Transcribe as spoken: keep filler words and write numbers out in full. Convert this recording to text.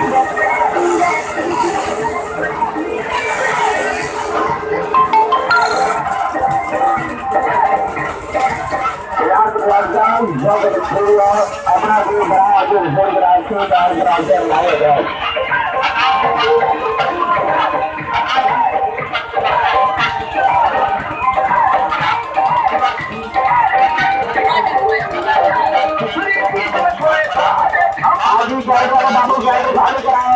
अपना भी बड़ा जो भोग राशि दाल राशि लाए गए आदि बाबू गाड़ी भाग कराए